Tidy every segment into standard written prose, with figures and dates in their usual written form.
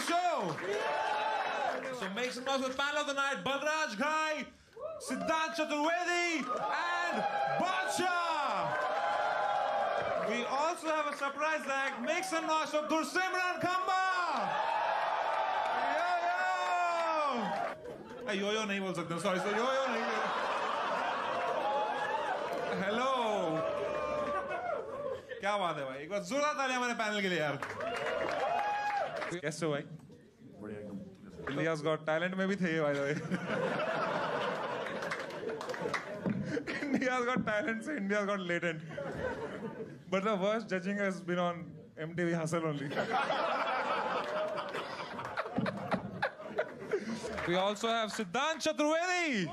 show. So make some noise with panel of the night, Balraj Ghai, Siddhant Chaturvedi, and Badsha. We also have a surprise act. Make some noise for Gursimran Khamba. Yo-yo. Yo-yo नहीं बोल सकते, sorry, so yo-yo नहीं. Hello. क्या बात है भाई, एक बार जोरदार तालियां हमारे पैनल के लिए यार. कैसे हो भाई? बढ़िया एकदम. India's Got Talent में भी थे ये by the way. India's Got Talent से India's Got Latent. But the worst judging has been on MTV Hustle only. We also have Siddhant Chaturvedi.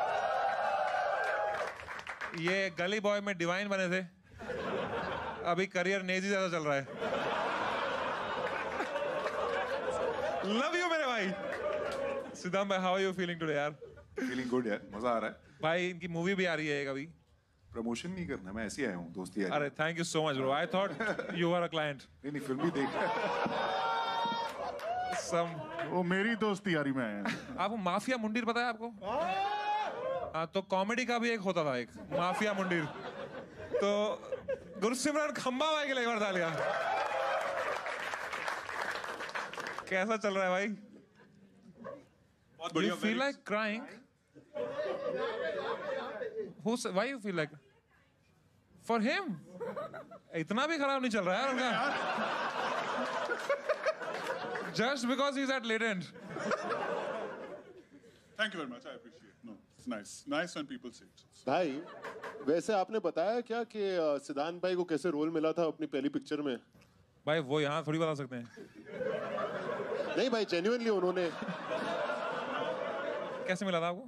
ये गली बॉय में डिवाइन बने थे. अभी करियर नेजी ज्यादा चल रहा है. Love you मेरे भाई. सिद्धांत भाई, how are you feeling today यार? Feeling good यार, मजा आ रहा है. भाई इनकी मूवी भी आ रही है कभी. प्रमोशन नहीं करना, मैं ऐसे ही आया हूँ, दोस्ती है. अरे thank you so much bro. I thought you were a client. नहीं फिल्म भी देख. वो मेरी दोस्ती यारी में है. आपको माफिया मुंडीर पता है आपको? हाँ, तो कॉमेडी का भी एक होता था, एक माफिया मुंडीर. तो गुरसिमरन खंबा भाई के लिए एक बार तालियां. कैसा चल रहा है भाई? You feel like crying? Why you feel like? For him? इतना भी खराब नहीं चल रहा है उनका. Just because he's at Latent. Thank you very much. I appreciate. No, it's nice. Nice when people say it. भाई, वैसे आपने बताया क्या कि सिद्धांत भाई को कैसे रोल मिला था अपनी पहली पिक्चर में? भाई वो यहाँ थोड़ी बता सकते हैं. नहीं भाई, जेन्युइनली उन्होंने. कैसे मिला था आपको?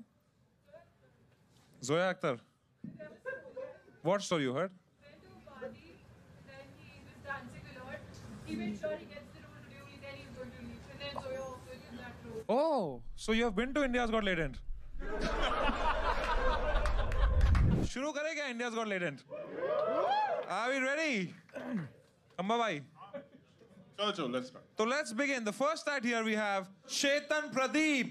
Zoya Akhtar. What story you heard? Went to a party, then he was dancing a lot. He made sure he gets the role today, only then he's going to leave. And then Zoya offered him that role. Oh, so you have been to India's Got Latent. शुरू करें क्या India's Got Latent? Are we ready? Khamba bhai. Chalo, let's start. So let's begin. The first act here we have Chetan Pradeep.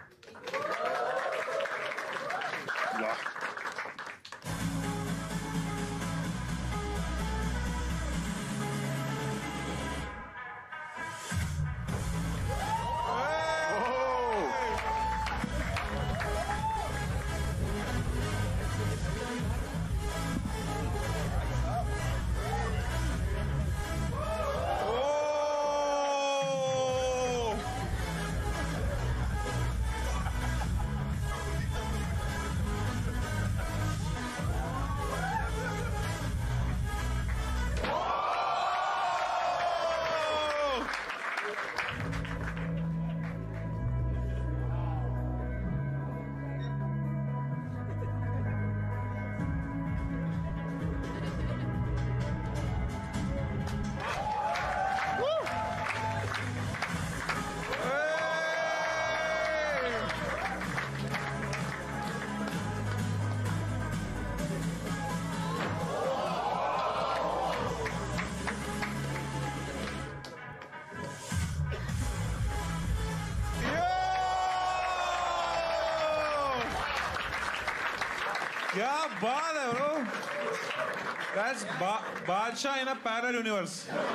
क्या बात है bro. That's Badshah in a parallel universe.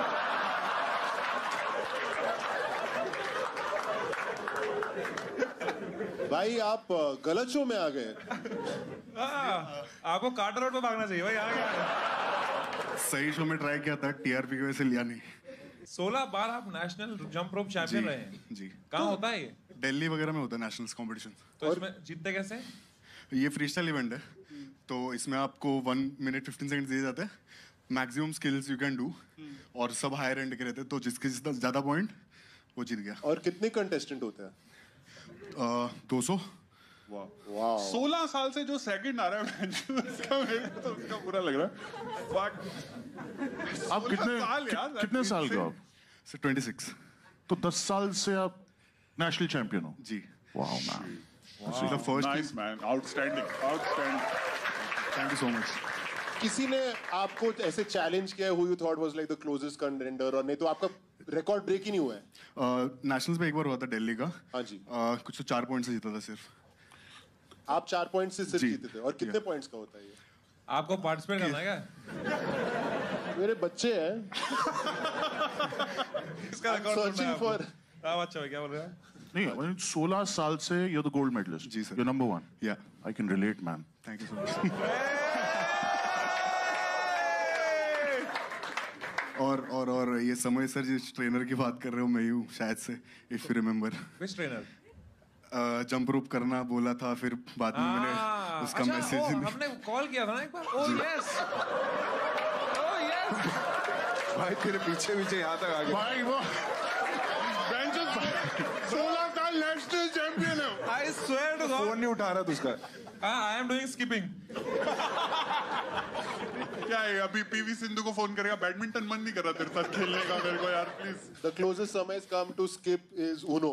भाई आप गलत show में आ गए. आपको कार्टर रोड पे भागना चाहिए भाई. यहाँ क्या? सही शो में ट्राई किया था, टीआरपी की वजह से लिया नहीं. 16 बार आप नेशनल जंप रोप चैंपियन रहे हैं. जी. कहाँ होता है ये? दिल्ली वगैरह में होता है नेशनल्स कंपटीशन. तो इसमें जीतते कैसे? ये फ्री स्टाइल इवेंट है, तो इसमें आपको 1 minute 15 seconds दिए जाते हैं. Maximum skills you can do, और सब हायर एंड के रहते हैं, तो जिसके ज्यादा पॉइंट वो जीत गया. और कितने कंटेस्टेंट होते हैं? 200. वाह. 16 साल से जो सेकंड आ रहा है उसका मेरे को तो उसका बुरा लग रहा है. आप कितने साल के हो आप? 26. तो 10 साल से आप नेशनल चैंपियन हो? जी. Wow man. The first nice man, outstanding. Thank you so much. किसी ने आपको ऐसे चैलेंज किया who you thought was like the closest contender, और नहीं तो आपका रिकॉर्ड ब्रेक ही नहीं हुआ है। नेशनल्स पे एक बार हुआ था दिल्ली का। हाँ जी। कुछ तो 4 पॉइंट से जीता था सिर्फ। आप 4 पॉइंट से सिर्फ जी। जीते थे। और कितने पॉइंट्स का होता है ये? आपको पार्टिसिपेट करना है क्या? मेरे बच्चे हैं। इसका रिकॉर्ड सर्चिंग फॉर। अच्छा भाई क्या बोल रहे हैं? नहीं, 16 साल से you're the gold medalist. जी, sir. You're number 1. Yeah. I can relate, man. Thank you so much. और ये समय सर जिस ट्रेनर की बात कर रहे हो मैं ही हूँ शायद से, if you remember. Which trainer? Jump rope करना बोला था, फिर बाद में मैंने उसका मैसेज हमने कॉल किया था ना एक बार। Oh yes, oh yes. भाई तेरे पीछे पीछे यहाँ तक आ गया। भाई वो 16 साल नेशनल चैंपियन है। I swear to God. फोन नहीं उठा रहा तू उसका। I am doing skipping. क्या है अभी पीवी सिंधु को फोन करेगा, बैडमिंटन मन नहीं कर रहा तेरे साथ खेलने का मेरे को यार please. The closest Samay's come to skip is Uno.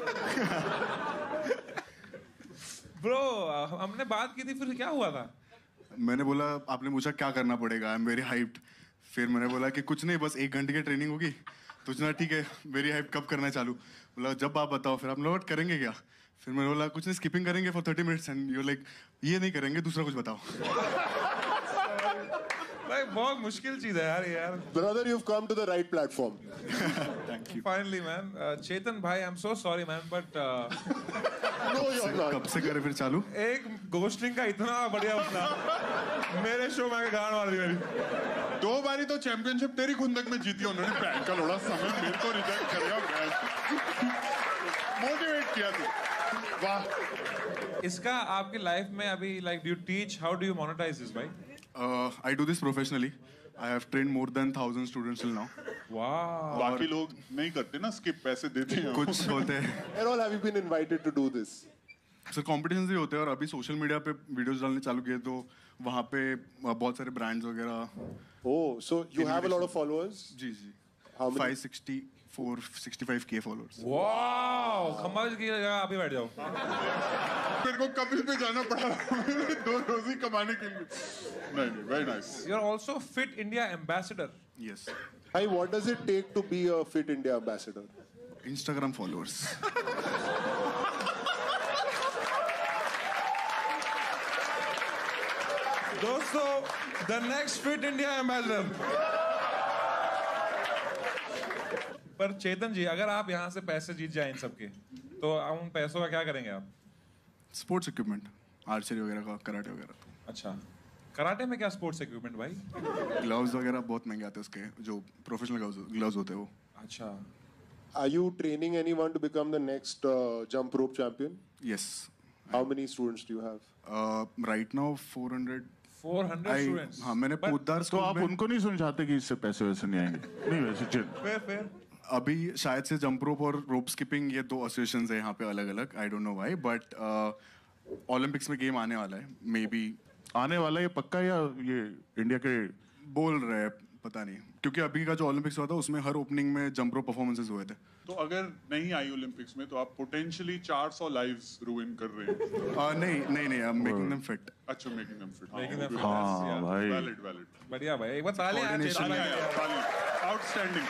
Bro, हमने बात की थी, फिर क्या हुआ था? मैंने बोला, आपने पूछा क्या करना पड़ेगा, आई एम वेरी हाइप्ड। फिर मैंने बोला कि कुछ नहीं, बस 1 घंटे की ट्रेनिंग होगी। तो उसने ठीक है, वेरी हाइप कब करना है चालू? बोला जब आप बताओ। फिर आप लोग करेंगे क्या? फिर मैंने बोला कुछ नहीं, स्किपिंग करेंगे for 30 minutes. And you like ये नहीं करेंगे, दूसरा कुछ बताओ। भाई बहुत मुश्किल चीज है यार ये यार। Brother, you've come to the right platform. Thank you. Finally man, Chetan भाई I'm so sorry man, but No, you're not. कब से करे फिर चालू? एक घोस्टिंग का इतना बढ़िया अपना मेरे शो में आके गान मार दी मेरी। 2 बारी तो चैंपियनशिप तेरी खुंदक में जीती उन्होंने। बैंक का लोड़ा समय मेरे को रिजेक्ट करेगा। मोटिवेट किया तू, वाह। इसका आपकी लाइफ में अभी like do you teach, how do you monetise this भाई? I do this professionally. I have trained more than 1,000 students till now. वाह। बाकी लोग नहीं करते ना, स्किप पैसे देते हैं। कुछ होते हैं Where all have you been invited to do this? Sir, competition भी होते हैं। और अभी सोशल मीडिया पे वीडियोस डालने चालू किए तो वहाँ पे बहुत सारे ब्रांड्स वगैरह। Oh, so you have a lot of followers? जी जी। How many? 565K followers. वाह, खम्बा की जगह आप ही बैठ जाओ। मेरे को कपिल पे जाना पड़ा 2 रोजी कमाने के लिए। नहीं, very nice. You are also fit India ambassador. Yes. Hi, what does it take to be a Fit India ambassador? Instagram followers. दोस्तों, the next fit India ambassador. पर चेतन जी, अगर आप यहाँ से पैसे जीत जाए इन सबके, तो उन पैसों का क्या करेंगे आप? स्पोर्ट्स इक्विपमेंट, आर्चरी वगैरह का, कराटे वगैरह। अच्छा, कराटे में क्या स्पोर्ट्स इक्विपमेंट भाई? ग्लव्स वगैरह बहुत महंगे आते हैं उसके, जो प्रोफेशनल ग्लव्स होते हैं वो। अच्छा, Are you training anyone to become the next jump rope champion? Yes. How many students do you have? Right now 400 students. हाँ, मैंने पोद्दार तो स्कूल आप में उनको नहीं समझाते कि इससे पैसे वैसे नहीं आएंगे? नहीं वैसे चिल। फेयर। अभी शायद से जंप रोप और रोप स्किपिंग ये 2 एसोसिएशंस है यहाँ पे अलग अलग। I don't know why, but Olympics में गेम आने वाला है, मे बी आने वाला है ये पक्का, या ये इंडिया के? बोल रहे हैं, पता नहीं। क्योंकि अभी का जो ओलंपिक्स हुआ था उसमें हर ओपनिंग में जंप रोप परफॉर्मेंसेस हुए थे। तो अगर नहीं आई ओलंपिक्स में तो आप पोटेंशियली 400 लाइव्स रूइन कर रहे हैं। नहीं, I am making them fit. अच्छा, मेकिंग देम फिट। हाँ भाई, वैलिड। बढ़िया भाई, एक बार ताली यार चेतन भाई। आउटस्टैंडिंग।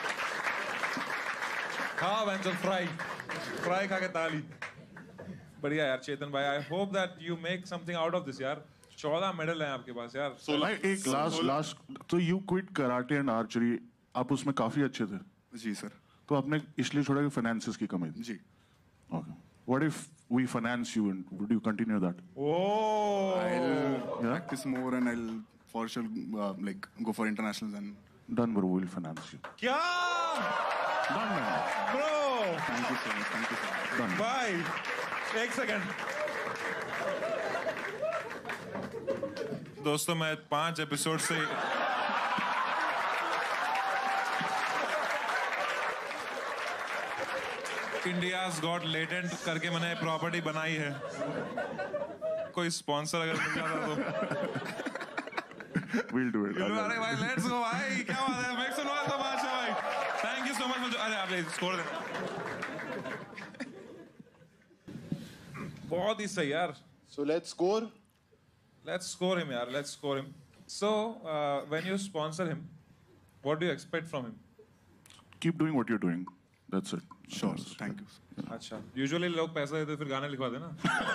हाँ वेंचर फ्राई खा के ताली। बढ़िया यार चेतन भाई, I hope that you make something out of this यार। 14 मेडल हैं आपके पास यार। भाई एक लास्ट तो you quit karate and archery, आप उसमें काफी अच्छे थे। जी सर। तो आपने इसलिए छोड़ा कि फाइनेंसेस की कमी थी? जी। Okay, what if we finance you and would you continue that? Oh, I'll practice more and I'll for sure like go for internationals and done bro, will finance you. क्या done man, bro? thank you so much. Done. भाई एक second. दोस्तों, मैं 5 episode से India's got latent करके मैंने property बनाई है। कोई स्पॉन्सर अगर मिल जाता तो विल डू इट। अरे भाई लेट्स गो भाई, क्या बात है, मेक सम नॉइज बादशाह भाई। Thank you so much. अरे आप स्कोर दे, बहुत ही सही यार। So let's score. Let's score him yaar, let's score him. So when you sponsor him, what do you expect from him? keep doing what you're doing. That's it. Sure thank you अच्छा usually लोग पैसा देते फिर गाने लिखवा देना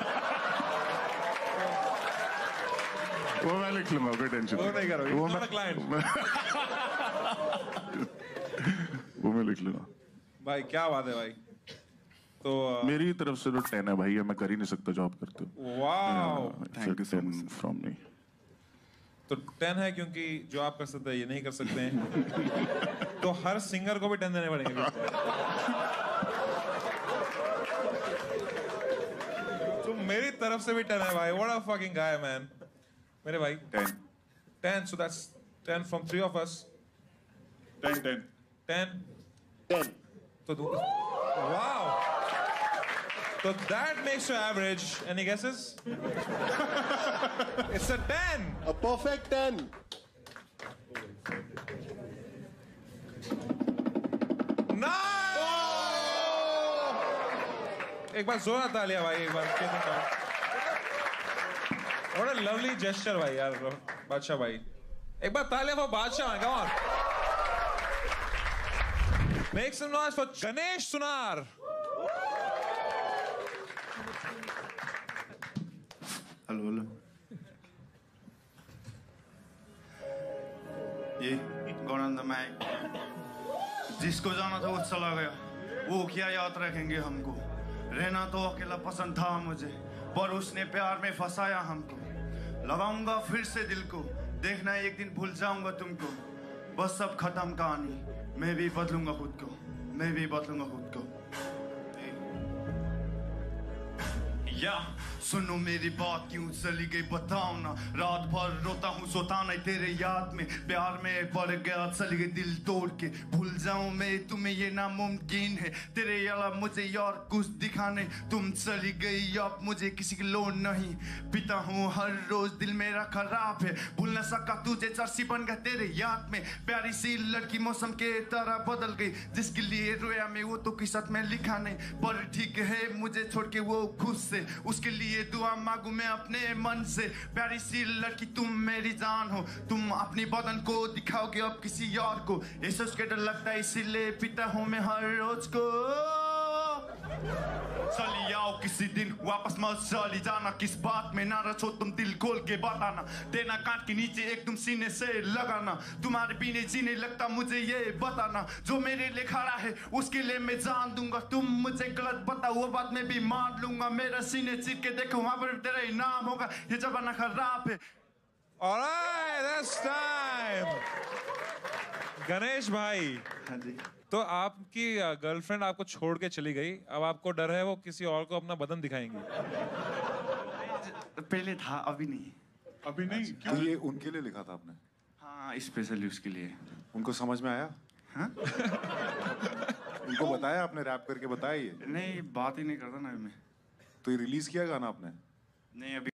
वो मैं लिख लूंगा, कोई टेंशन वो नहीं करोगे, वो not मैं a client. वो मैं लिख लूंगा। भाई क्या बात है भाई तो मेरी तरफ से तो 10 है भाई, ये मैं कर ही नहीं सकता जो आप करते हो। Wow Thank you so 10 much. from me। तो 10 है क्योंकि जो आप कर सकते हैं ये नहीं कर सकते हैं तो हर सिंगर को भी 10 देने पड़ेंगे तो मेरी तरफ से भी 10 है भाई। What a fucking guy man मेरे भाई 10 so that's 10 from 3 of us 10 10 10 तो wow so that makes your average. Any guesses? It's a 10. A perfect 10. Nice! एक बार जोर तालियां भाई एक बार What a lovely gesture भाई यार बादशाह भाई एक बार तालियां for बादशाह come on make some noise for Ganesh Sunar hello ये गौरंद मैं जिसको जाना था वो चला गया, वो क्या याद रखेंगे हमको। रहना तो अकेला पसंद था मुझे, पर उसने प्यार में फंसाया हमको। लगाऊंगा फिर से दिल को, देखना एक दिन भूल जाऊंगा तुमको। बस सब खत्म कहानी, मैं भी बदलूंगा खुद को, मैं भी बदलूंगा खुद को। या सुनो मेरी बात क्यों चली गई बताओ ना, रात भर रोता हूँ सोता नहीं तेरे याद में। प्यार में पड़ गया चली गई दिल तोड़ के, भूल जाऊं मैं तुम्हें ये नामुमकिन है। तेरे अलावा मुझे यार कुछ दिखा नहीं, तुम चली गई अब मुझे किसी की लोड़ नहीं। पीता हूँ हर रोज दिल मेरा खराब है, भूल न सका तुझे चर्सी बन गया तेरे याद में। प्यारी सी लड़की मौसम के तरह बदल गई, जिसके लिए रोया मैं वो तो किस्मत में लिखा नहीं। पर ठीक है मुझे छोड़ के वो खुश से, उसके लिए दुआ मांगू मैं अपने मन से। प्यारी सी लड़की तुम मेरी जान हो, तुम अपनी बदन को दिखाओगे अब किसी और को। ये सोच के डर लगता है इसीलिए पीता हूँ मैं हर रोज को। चली आओ किसी दिन वापस मत चली जाना, किस बात में ना रचो तुम दिल खोल के बताना। देना काट के नीचे एक तुम सीने से लगाना, तुम्हारे पीने जीने लगता मुझे ये बताना। जो मेरे लिए खड़ा है उसके लिए मैं जान दूंगा, तुम मुझे गलत बताओ वो बात मैं भी मान लूंगा। मेरा सीने चीर के देखो वहां पर तेरा ही नाम होगा, ये जमाना खराब है। Alright, that's time. गणेश भाई हाँ जी। तो आपकी गर्लफ्रेंड आपको छोड़ के चली गई, अब आपको डर है वो किसी और को अपना बदन दिखाएंगी। पहले था अभी नहीं। अभी नहीं तो ये उनके लिए लिखा था आपने? हाँ स्पेशली उसके लिए। उनको समझ में आया? हाँ उनको बताया आपने, रैप करके बताया ये? नहीं बात ही नहीं करता ना मैं। तो ये रिलीज किया गाना आपने? नहीं अभी